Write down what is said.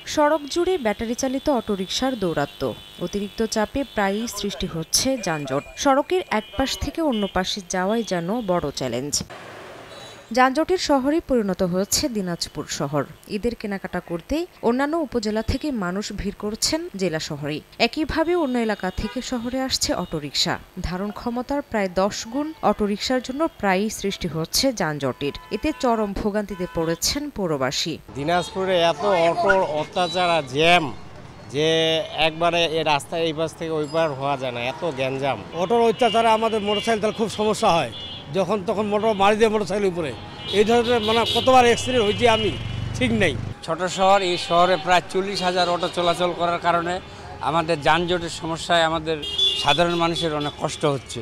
সড়ক জুড়ে ব্যাটারি চালিত অটোরিকশার দৌরাত্ম্য, অতিরিক্ত চাপে প্রায়ই সৃষ্টি হচ্ছে যানজট। সড়কের এক পাশ থেকে অন্য পাশে যাওয়াই যেন বড় চ্যালেঞ্জ। যানজটের শহরে পরিণত হয়েছে দিনাজপুর শহর। ঈদের কেনাকাটা করতে অন্যান্য উপজেলা থেকে মানুষ ভিড় করছেন জেলা শহরে। একইভাবে অন্য এলাকা থেকে শহরে আসছে অটোরিকশা। ধারণ ক্ষমতার প্রায় 10 গুণ অটোরিকশার জন্য প্রায়ই সৃষ্টি হচ্ছে যানজটের। এতে চরম ভোগান্তিতে পড়েছেন পৌরবাসী। দিনাজপুরে এত অটোর অত্যাচার জ্যাম যে একবারে এই রাস্তায় এই পাশ থেকে ওই পার হওয়া যায় না, এত গ্যাঞ্জাম। অটোর অত্যাচারে আমাদের মোটরসাইকেল খুব সমস্যা হয়, যখন তখন মোটর মারি দিয়ে মোটরসাইকেল উপরে এই ধরনের কতবার অ্যাক্সিডেন্ট হয়েছে আমি ঠিক নেই। ছোট শহর, এই শহরে প্রায় 40,000 অটো চলাচল করার কারণে আমাদের যানজটের সমস্যায় আমাদের সাধারণ মানুষের অনেক কষ্ট হচ্ছে।